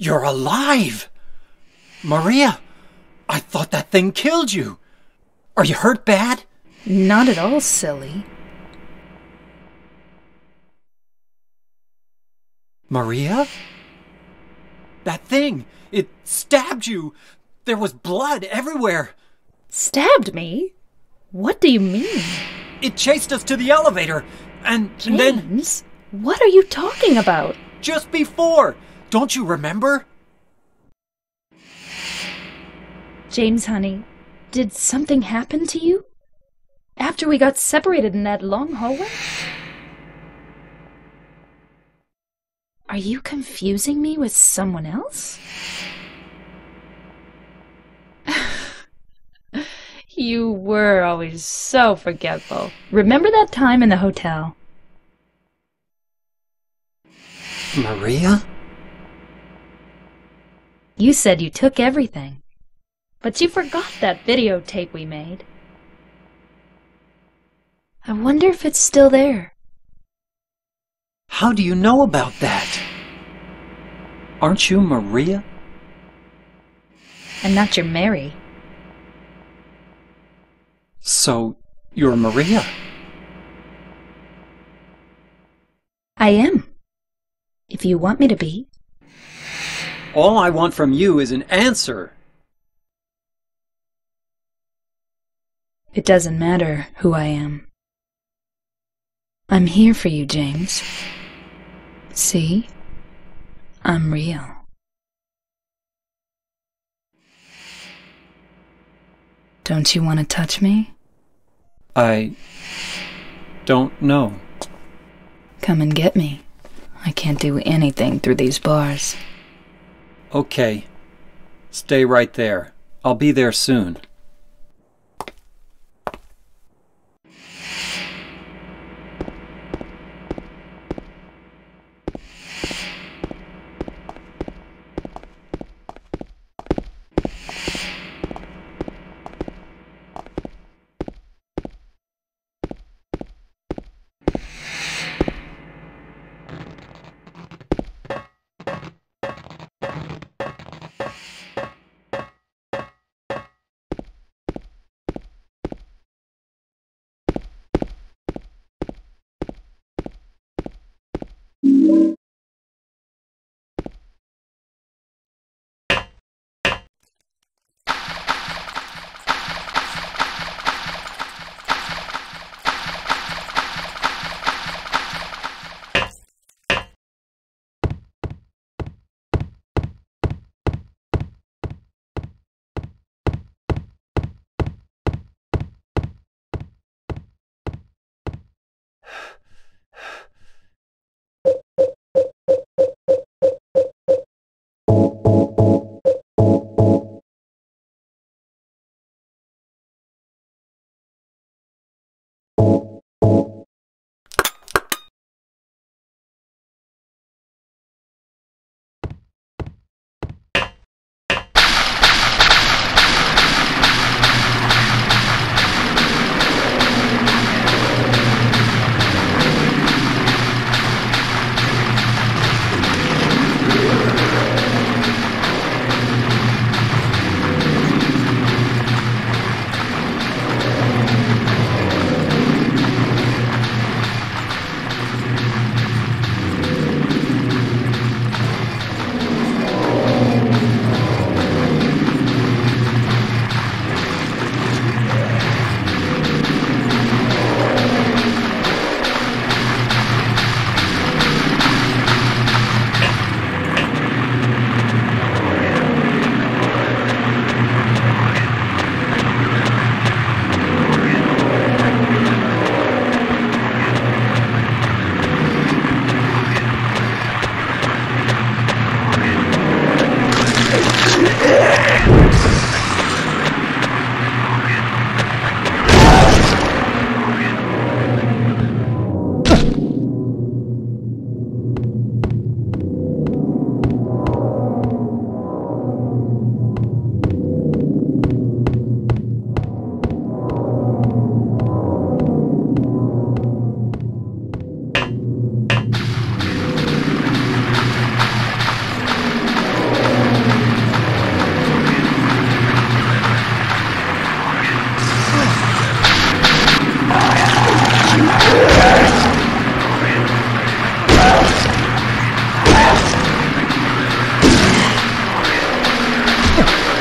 You're alive! Maria, I thought that thing killed you. Are you hurt bad? Not at all, silly. Maria? That thing, it stabbed you. There was blood everywhere. Stabbed me? What do you mean? It chased us to the elevator, and then... James, what are you talking about? Just before! Don't you remember? James, honey, did something happen to you? After we got separated in that long hallway? Are you confusing me with someone else? You were always so forgetful. Remember that time in the hotel? Maria? You said you took everything, but you forgot that videotape we made. I wonder if it's still there. How do you know about that? Aren't you Maria? I'm not your Mary. So, you're Maria? I am. If you want me to be. All I want from you is an answer. It doesn't matter who I am. I'm here for you, James. See? I'm real. Don't you want to touch me? I don't know. Come and get me. I can't do anything through these bars. Okay. Stay right there. I'll be there soon. Maria!